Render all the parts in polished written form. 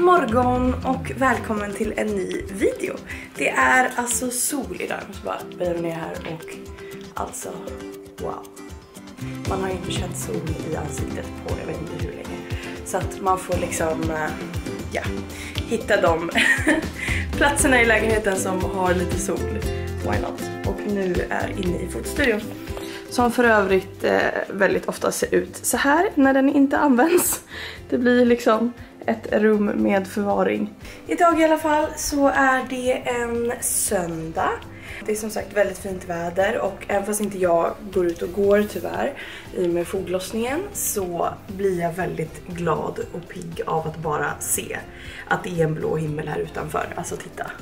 morgon och välkommen till en ny video. Det är alltså sol idag. Jag måste bara böja ner här och alltså wow. Man har inte känt sol i ansiktet på jag vet inte hur länge. Så att man får liksom hitta de platserna i lägenheten som har lite sol. Why not? Och nu är inne i fotstudion. Som för övrigt väldigt ofta ser ut så här när den inte används. Det blir liksom ett rum med förvaring. Idag i alla fall så är det en söndag. Det är som sagt väldigt fint väder och även fast inte jag går ut och går tyvärr i med foglossningen så blir jag väldigt glad och pigg av att bara se att det är en blå himmel här utanför. Alltså titta.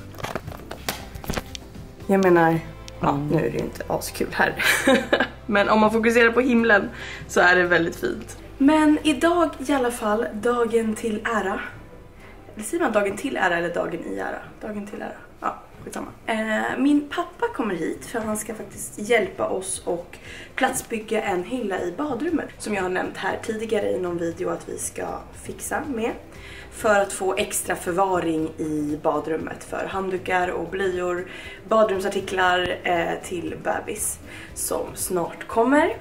Jag menar, ja, nu är det ju inte askul här. Men om man fokuserar på himlen så är det väldigt fint. Men idag i alla fall, dagen till ära. Eller säger man dagen till ära eller dagen i ära? Dagen till ära, ja, skitsamma. Min pappa kommer hit för han ska faktiskt hjälpa oss och platsbygga en hylla i badrummet. Som jag har nämnt här tidigare i någon video att vi ska fixa med. För att få extra förvaring i badrummet för handdukar och blöjor, badrumsartiklar till bebis som snart kommer.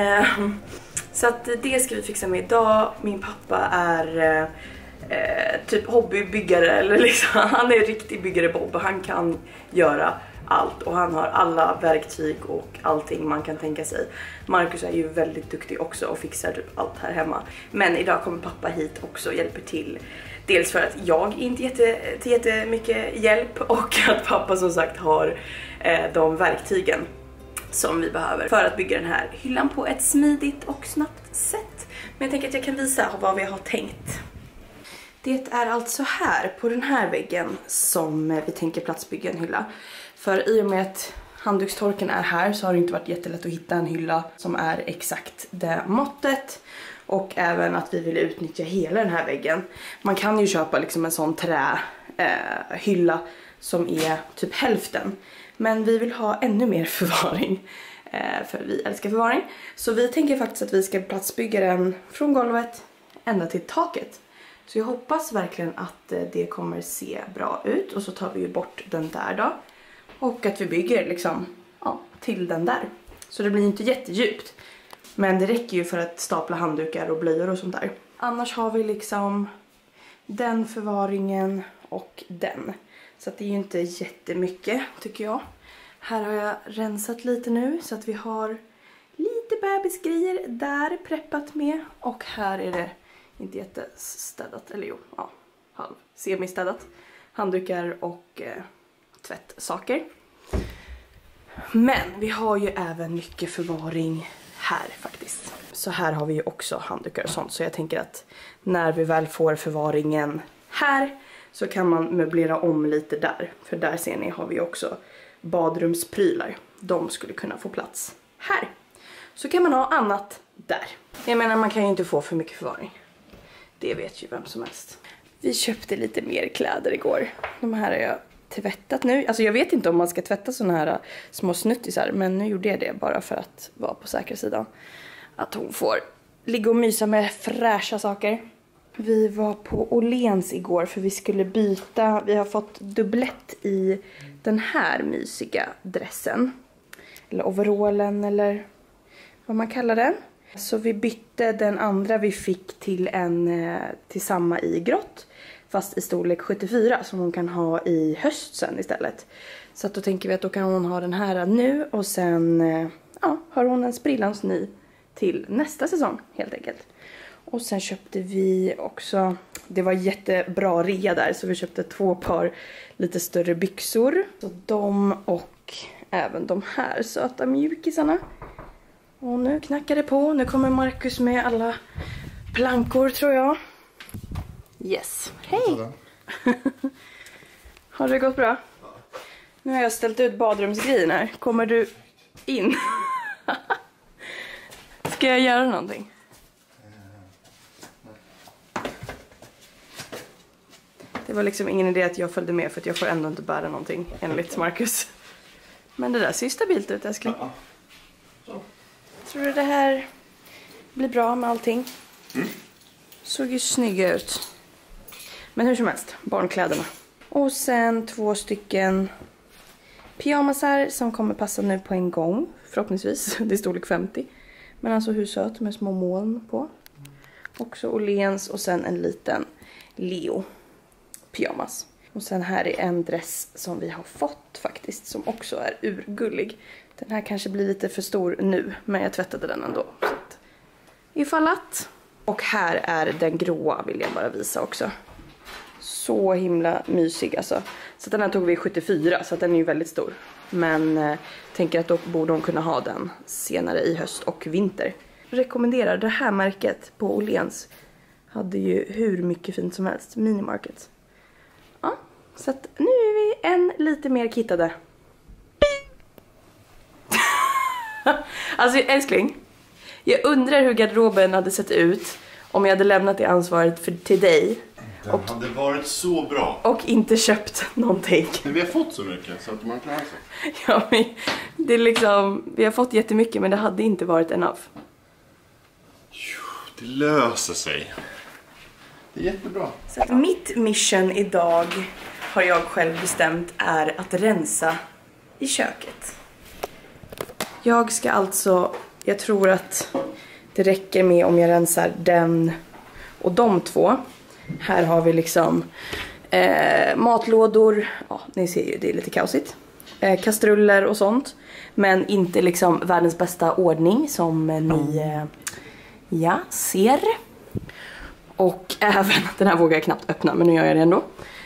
Så att det ska vi fixa med idag. Min pappa är typ hobbybyggare eller liksom, han är riktig byggare Bob och han kan göra allt och han har alla verktyg och allting man kan tänka sig. Marcus är ju väldigt duktig också och fixar typ allt här hemma. Men idag kommer pappa hit också och hjälper till. Dels för att jag inte jättemycket hjälp och att pappa som sagt har de verktygen som vi behöver för att bygga den här hyllan på ett smidigt och snabbt sätt. Men jag tänker att jag kan visa vad vi har tänkt. Det är alltså här på den här väggen som vi tänker platsbygga en hylla. För i och med att handdukstorken är här så har det inte varit jättelätt att hitta en hylla som är exakt det måttet. Och även att vi vill utnyttja hela den här väggen. Man kan ju köpa liksom en sån trähylla som är typ hälften. Men vi vill ha ännu mer förvaring. För vi älskar förvaring. Så vi tänker faktiskt att vi ska platsbygga den från golvet ända till taket. Så jag hoppas verkligen att det kommer se bra ut. Och så tar vi ju bort den där då. Och att vi bygger liksom till den där. Så det blir inte jättedjupt. Men det räcker ju för att stapla handdukar och blöjor och sånt där. Annars har vi liksom den förvaringen och den. Så att det är ju inte jättemycket tycker jag. Här har jag rensat lite nu så att vi har lite bebisgrejer där preppat med. Och här är det inte jättestädat, eller jo, halv semistädat. Handdukar och tvättsaker. Men vi har ju även mycket förvaring här faktiskt. Så här har vi ju också handdukar och sånt. Så jag tänker att när vi väl får förvaringen här så kan man möblera om lite där. För där ser ni har vi också badrumsprylar. De skulle kunna få plats här. Så kan man ha annat där. Jag menar man kan ju inte få för mycket förvaring. Det vet ju vem som helst. Vi köpte lite mer kläder igår. De här har jag tvättat nu. Alltså jag vet inte om man ska tvätta såna här små snuttisar. Men nu gjorde jag det bara för att vara på säkra sidan. Att hon får ligga och mysa med fräscha saker. Vi var på Åhléns igår för vi skulle byta. Vi har fått dubblett i den här mysiga dressen. Eller overallen eller vad man kallar den. Så vi bytte den andra vi fick till samma i grått. Fast i storlek 74 som hon kan ha i höst sen istället. Så att då tänker vi att då kan hon ha den här nu. Och sen har hon en sprillans ny till nästa säsong helt enkelt. Och sen köpte vi också, det var jättebra rea där. Så vi köpte 2 par lite större byxor. Så de och även de här söta mjukisarna. Och nu knackar det på. Nu kommer Marcus med alla plankor tror jag. Yes. Hej! Har det gått bra? Ja. Nu har jag ställt ut badrumsgrejen här. Kommer du in? Ska jag göra någonting? Det var liksom ingen idé att jag följde med för att jag får ändå inte bära någonting enligt Marcus. Men det där ser stabilt ut, älskling. Ja. Så. Tror du det här blir bra med allting? Såg ju snygga ut. Men hur som helst, barnkläderna. Och sen 2 stycken pyjamasar som kommer passa nu på en gång. Förhoppningsvis, det är storlek 50. Men alltså hur söt med små moln på. Också Åhléns och sen en liten Leo pyjamas. Och sen här är en dress som vi har fått faktiskt, som också är urgullig. Den här kanske blir lite för stor nu, men jag tvättade den ändå. Så att, ifall att. Och här är den gråa, vill jag bara visa också. Så himla mysig alltså. Så den här tog vi 74, så att den är ju väldigt stor. Men tänker att då borde hon kunna ha den senare i höst och vinter. Jag rekommenderar det här märket på Åhléns. Hade ju hur mycket fint som helst. Minimarket. Ja, så att nu är vi en lite mer kittade. Alltså älskling, jag undrar hur garderoben hade sett ut om jag hade lämnat det ansvaret till dig. Den hade varit så bra. Och inte köpt någonting. Men vi har fått så mycket så att man klarar sig. Ja, men det är liksom, vi har fått jättemycket men det hade inte varit enough. Det löser sig. Det är jättebra. Så att mitt mission idag har jag själv bestämt är att rensa i köket. Jag ska alltså, jag tror att det räcker med om jag rensar den och de 2. Här har vi liksom matlådor, ja ni ser ju det är lite kaosigt. Kastruller och sånt. Men inte liksom världens bästa ordning som ni ser. Och även, den här vågar jag knappt öppna men nu gör jag det ändå.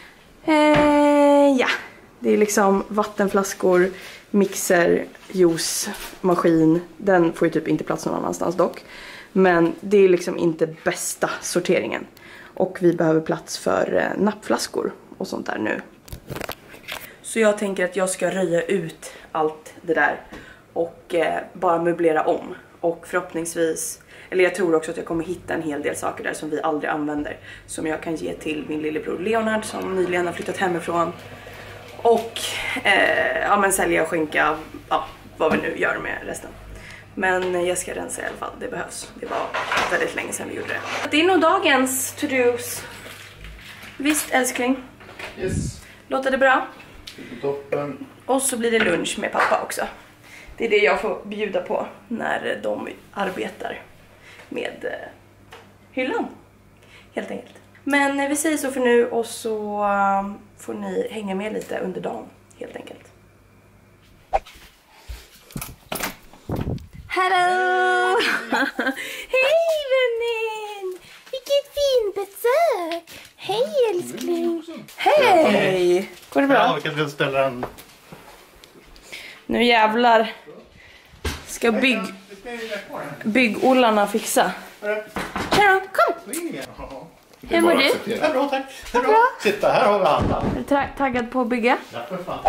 Ja, det är liksom vattenflaskor, mixer, juice, maskin. Den får ju typ inte plats någon annanstans dock. Men det är liksom inte bästa sorteringen. Och vi behöver plats för nappflaskor och sånt där nu. Så jag tänker att jag ska röja ut allt det där. Och bara möblera om. Och förhoppningsvis, eller jag tror också att jag kommer hitta en hel del saker där som vi aldrig använder. Som jag kan ge till min lillebror Leonard som nyligen har flyttat hemifrån. Och ja men sälja och skänka, ja vad vi nu gör med resten. Men jag ska rensa i alla fall, det behövs. Det var väldigt länge sedan vi gjorde det. Det är nog dagens to-dos. Visst älskling? Yes. Låter det bra? Toppen. Och så blir det lunch med pappa också. Det är det jag får bjuda på när de arbetar med hyllan. Helt enkelt. Men vi säger så för nu och så får ni hänga med lite under dagen. Helt enkelt. Hallå! Hej vännen! Vilket fint besök! Hej älskling! Hej! Går det bra? Ja, vi kan ställa den. Nu jävlar ska byggollarna fixa. Karon, kom! Hur mår du? Det är bra, tack. Det är bra. Sitta, här har vi alla. Är du taggad på att bygga? Ja, för fan.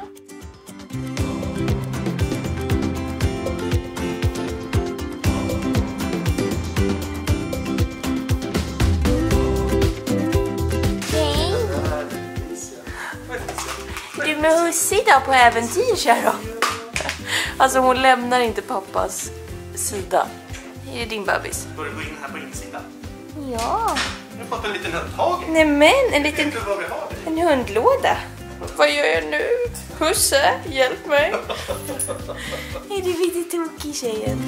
Du med Hussi då på äventyr, Karo. Alltså hon lämnar inte pappas sida. Det är din bebis. Får du gå in här på insidan? Ja. Du har fått en liten hundhage. Nej men, en liten Vet du vad vi har? en hundlåda. Vad gör jag nu? Husse, hjälp mig. Är du lite tokig tjejen?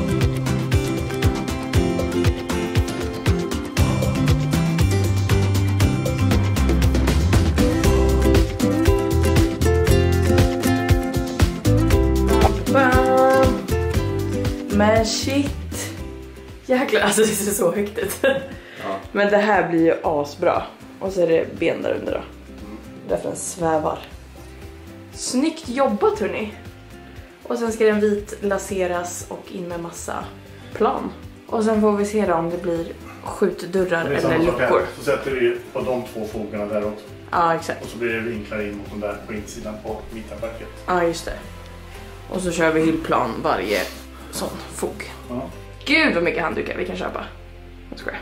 Men shit. Jäklar, alltså det ser så högt ut. Ja. Men det här blir ju asbra. Och så är det ben där under då. Därför den svävar. Snyggt jobbat hörni. Och sen ska den vit laseras och in med massa plan. Och sen får vi se då om det blir skjutdörrar eller luckor. Så sätter vi på de 2 fogarna där också. Ja, exakt. Och så blir det vinklar in mot de där på insidan på mittverket. Ja, just det. Och så kör vi hyllplan varje sån fog. Ja. Gud vad mycket handdukar vi kan köpa. Jag skojar.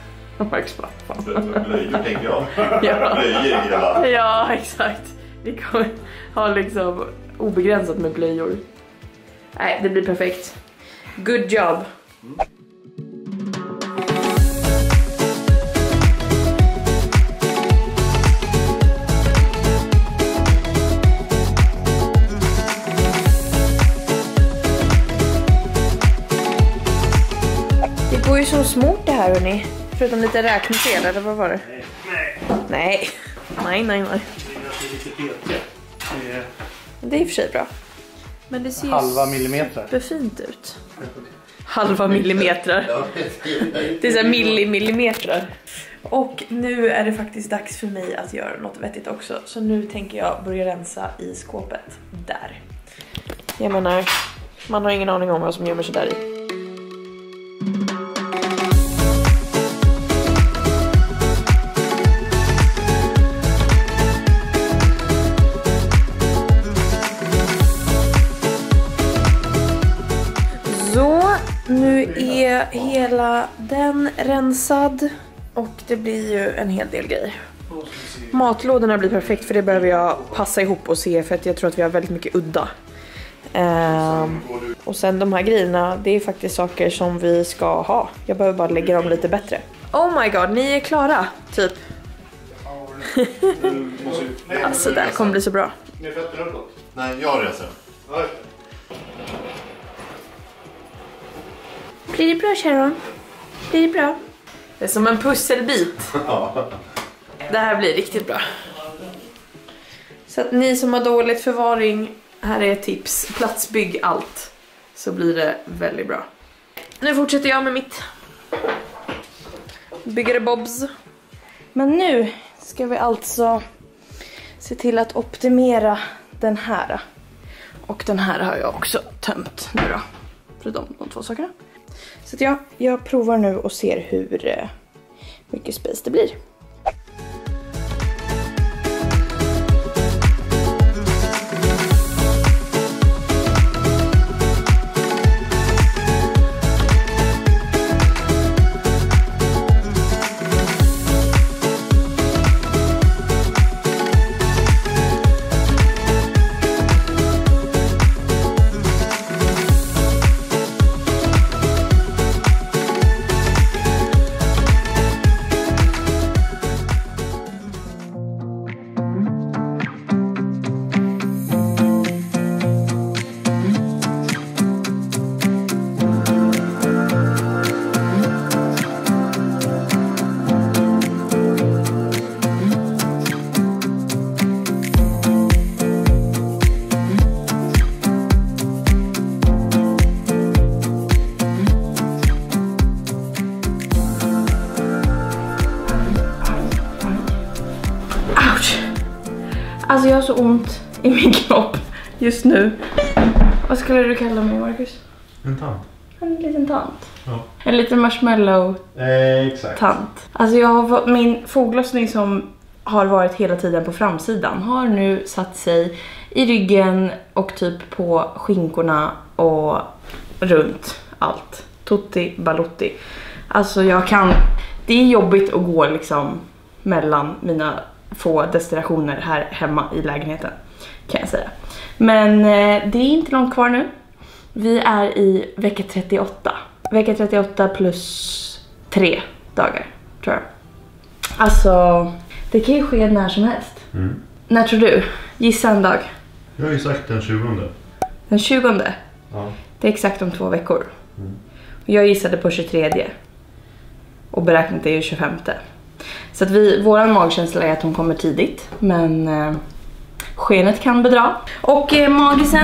Blöjor tänker jag. Ja. Blöjor hela. Ja, exakt. Vi kommer ha liksom obegränsat med blöjor. Nej, det blir perfekt. Good job. smort det här hörni? Förutom lite räknefel eller vad var det? Nej. Nej. Det är lite petigt. Det är i och för sig bra. Men det ser ju Halva millimeter. superfint ut. Halva millimeter. Det är så här millimeter. Och nu är det faktiskt dags för mig att göra något vettigt också. Så nu tänker jag börja rensa i skåpet. Där. Jag menar, man har ingen aning om vad som gömmer sig där i. Så, nu är hela den rensad. Och det blir ju en hel del grejer. Matlådorna blir perfekt för det behöver jag passa ihop och se för att jag tror att vi har väldigt mycket udda. Och sen de här grejerna, det är faktiskt saker som vi ska ha. Jag behöver bara lägga dem lite bättre. Oh my god, ni är klara, typ. Alltså det här kommer bli så bra. Ni fötter uppåt? Nej, jag reser. Blir det bra, Sharon? Blir det bra? Det är som en pusselbit. Det här blir riktigt bra. Så att ni som har dåligt förvaring, här är ett tips. Platsbygg allt. Så blir det väldigt bra. Nu fortsätter jag med mitt byggare Bobs. Men nu ska vi alltså se till att optimera den här. Och den här har jag också tömt nu då. Förutom de två sakerna. Så att jag provar nu och ser hur mycket space det blir. Alltså jag har så ont i min kropp just nu. Vad skulle du kalla mig, Marcus? En tant. En liten tant. Ja. En liten marshmallow Exakt. tant. Alltså jag har fått min foglossning som har varit hela tiden på framsidan. Har nu satt sig i ryggen och typ på skinkorna och runt allt. Tutti balutti. Alltså jag kan... Det är jobbigt att gå liksom mellan mina få destinationer här hemma i lägenheten, kan jag säga. Men det är inte långt kvar nu. Vi är i vecka 38. Vecka 38 plus 3 dagar, tror jag. Alltså, det kan ju ske när som helst. När tror du? Gissa en dag. Jag har ju sagt den 20. Den 20? Ja. Det är exakt om 2 veckor. Jag gissade på 23. Och beräknat är ju 25. Så att våran magkänsla är att hon kommer tidigt. Men skenet kan bedra. Och magisen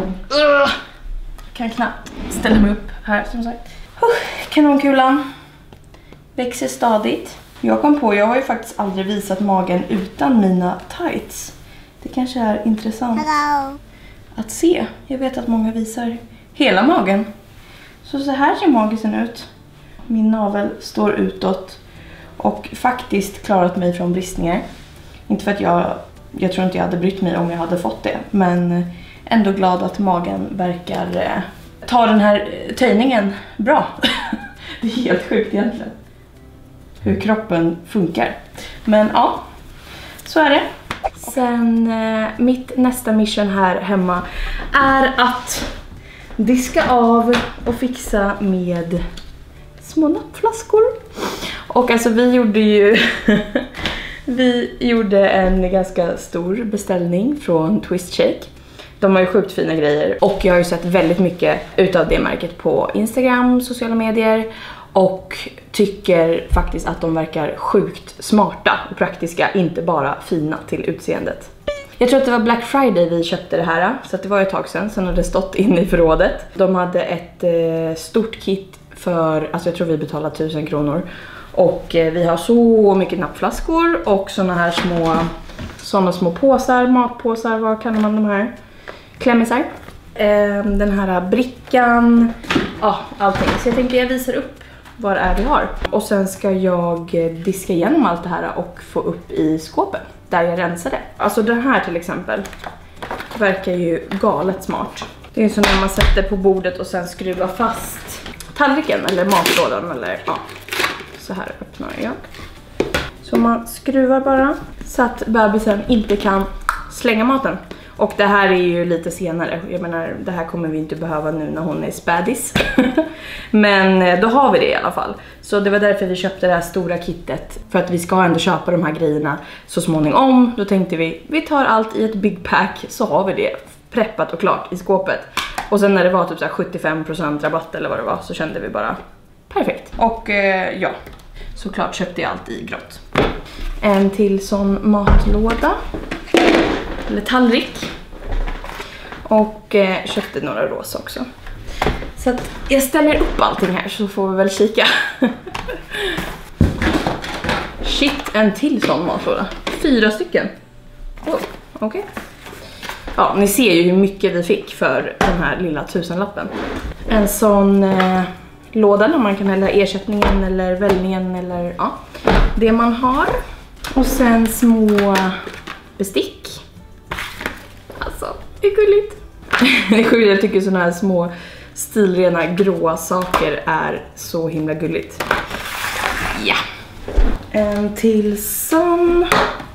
kan knappt ställa mig upp här som sagt. Kanonkulan växer stadigt. Jag har ju faktiskt aldrig visat magen utan mina tights. Det kanske är intressant att se. Jag vet att många visar hela magen. Så här ser magisen ut. Min navel står utåt. Och faktiskt klarat mig från bristningar. Inte för att jag tror inte jag hade brytt mig om jag hade fått det. Men ändå glad att magen verkar ta den här töjningen bra. Det är helt sjukt egentligen. Hur kroppen funkar. Men ja, så är det. Sen mitt nästa mission här hemma är att diska av och fixa med små nappflaskor. Och alltså vi gjorde en ganska stor beställning från Twist Shake. De har ju sjukt fina grejer och jag har ju sett väldigt mycket utav det märket på Instagram, sociala medier. Och tycker faktiskt att de verkar sjukt smarta och praktiska, inte bara fina till utseendet. Jag tror att det var Black Friday vi köpte det här, så att det var ett tag sedan. Sen hade det stått inne i förrådet. De hade ett stort kit för, alltså jag tror vi betalade 1000 kronor. Och vi har så mycket nappflaskor och såna små påsar, matpåsar, vad kallar man de här? Klämmisar. Den här brickan, ja, allting. Så jag tänker jag visar upp vad det är vi har. Och sen ska jag diska igenom allt det här och få upp i skåpen där jag rensade. Alltså den här till exempel verkar ju galet smart. Det är ju som när man sätter på bordet och sen skruvar fast tallriken eller matlådan eller ja. Så här öppnar jag. Så man skruvar bara så att bebisen inte kan slänga maten. Och det här är ju lite senare. Jag menar, det här kommer vi inte behöva nu när hon är spädis. Men då har vi det i alla fall. Så det var därför vi köpte det här stora kittet. För att vi ska ändå köpa de här grejerna så småningom. Då tänkte vi tar allt i ett big pack så har vi det preppat och klart i skåpet. Och sen när det var typ så här 75% rabatt eller vad det var så kände vi bara perfekt. Och ja, såklart köpte jag allt i grått. En till sån matlåda. Eller tallrik. Och köpte några rosa också. Så att jag ställer upp allting här så får vi väl kika. Shit, en till sån matlåda. 4 stycken. Oh, okej. Ja, ni ser ju hur mycket vi fick för den här lilla 1000-lappen. En sån låda där man kan hälla ersättningen eller vällningen eller ja, det man har. Och sen små bestick. Alltså, det är gulligt. Det är sjukt, jag tycker såna här små stilrena gråa saker är så himla gulligt. Ja. En till sån.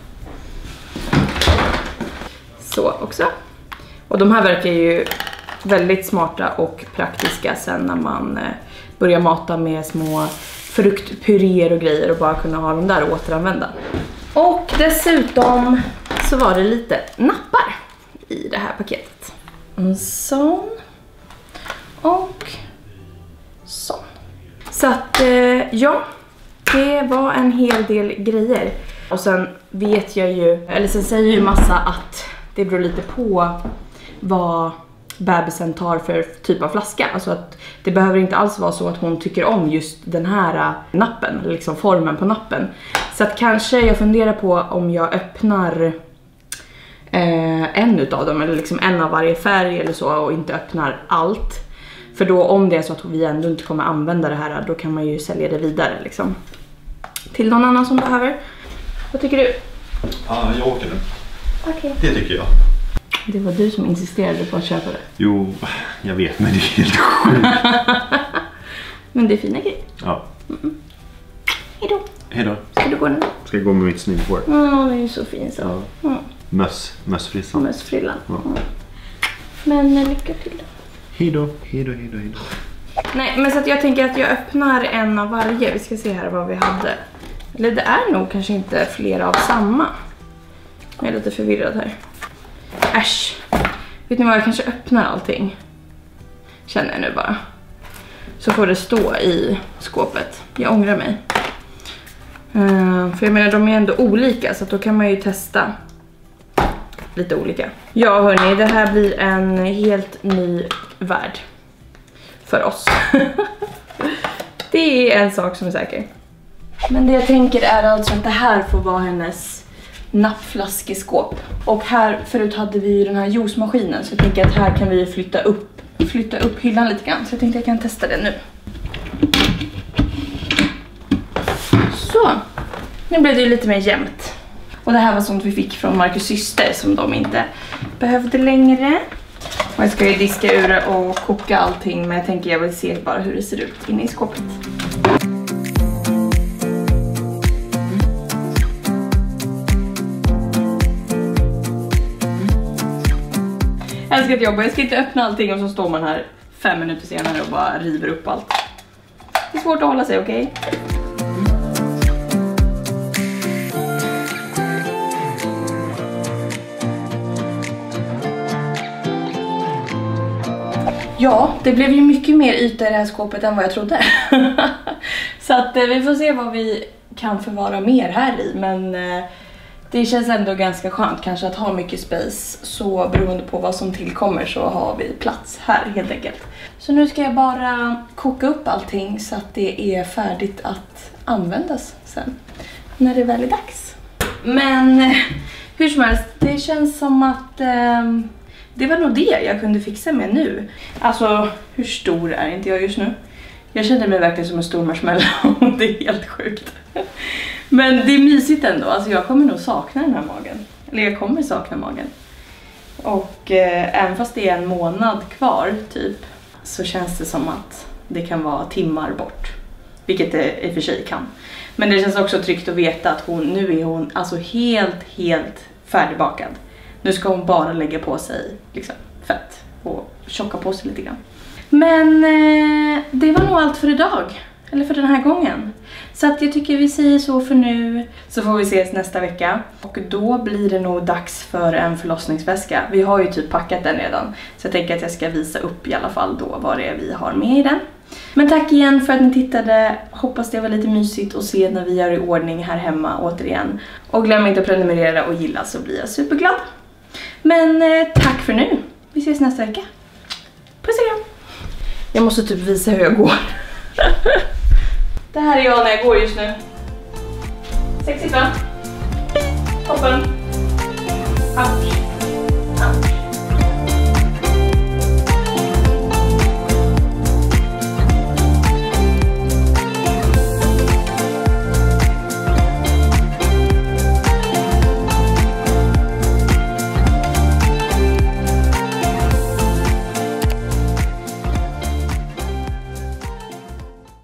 Så också. Och de här verkar ju väldigt smarta och praktiska sen när man börjar mata med små fruktpuréer och grejer och bara kunna ha dem där och återanvända. Och dessutom så var det lite nappar i det här paketet. En sån. Och sån. Så att ja, det var en hel del grejer. Och sen vet jag ju, eller sen säger ju massa att det beror lite på vad bebisen tar för typ av flaska. Alltså att det behöver inte alls vara så att hon tycker om just den här nappen, liksom formen på nappen. Så att kanske jag funderar på om jag öppnar en utav dem eller liksom en av varje färg eller så och inte öppnar allt. För då om det är så att vi ändå inte kommer använda det här, då kan man ju sälja det vidare liksom. Till någon annan som behöver. Vad tycker du? Ja, jag åker nu. Okej. Det tycker jag. Det var du som insisterade på att köpa det. Jo, jag vet, men det är helt sjukt. Men det är fina grejer. Ja. Hejdå. Hejdå. Ska du gå nu? Ska jag gå med mitt snibbhår? Ja, det är ju så fint så. Ja. Mössfrissan. Mössfrillan. Ja. Men lycka till. Hejdå. Hejdå, hejdå, hejdå. Nej, men så att jag tänker att jag öppnar en av varje. Vi ska se här vad vi hade. Eller det är nog kanske inte flera av samma. Jag är lite förvirrad här. Äsch. Vet ni vad, jag kanske öppnar allting. Känner jag nu bara. Så får det stå i skåpet. Jag ångrar mig. För jag menar, de är ändå olika. Så att då kan man ju testa lite olika. Ja hörni, det här blir en helt ny värld. För oss. Det är en sak som är säker. Men det jag tänker är alltså att det här får vara hennes nappflaskeskåp. Och här förut hade vi ju den här juicemaskinen. Så jag tänker att här kan vi flytta upp hyllan lite grann. Så jag tänkte att jag kan testa det nu. Så. Nu blev det ju lite mer jämnt. Och det här var sånt vi fick från Marcus syster som de inte behövde längre. Och jag ska ju diska ur det och koka allting. Men jag tänker jag vill se bara hur det ser ut inne i skåpet. Jag älskar att jobba. Jag ska inte öppna allting och så står man här 5 minuter senare och bara river upp allt. Det är svårt att hålla sig, okej? Ja, det blev ju mycket mer yta i det här skåpet än vad jag trodde. Så att vi får se vad vi kan förvara mer här i, men det känns ändå ganska skönt kanske att ha mycket space, så beroende på vad som tillkommer så har vi plats här helt enkelt. Så nu ska jag bara koka upp allting så att det är färdigt att användas sen när det väl är dags. Men hur som helst, det känns som att det var nog det jag kunde fixa med nu. Alltså, hur stor är inte jag just nu? Jag kände mig verkligen som en stor marshmallow. Det är helt sjukt. Men det är mysigt ändå. Alltså jag kommer nog sakna den här magen. Eller jag kommer sakna magen. Och även fast det är en månad kvar typ, så känns det som att det kan vara timmar bort. Vilket det i och för sig kan. Men det känns också tryggt att veta att nu är hon alltså helt färdigbakad. Nu ska hon bara lägga på sig liksom fett och tjocka på sig lite grann. Men det var nog allt för idag. Eller för den här gången. Så att jag tycker vi säger så för nu. Så får vi ses nästa vecka. Och då blir det nog dags för en förlossningsväska. Vi har ju typ packat den redan. Så jag tänker att jag ska visa upp i alla fall då vad det är vi har med i den. Men tack igen för att ni tittade. Hoppas det var lite mysigt att se när vi gör i ordning här hemma återigen. Och glöm inte att prenumerera och gilla, så blir jag superglad. Men tack för nu. Vi ses nästa vecka. Puss och kram. Jag måste typ visa hur jag går. Det här är jag när jag går just nu. Sexigt va? Toppen.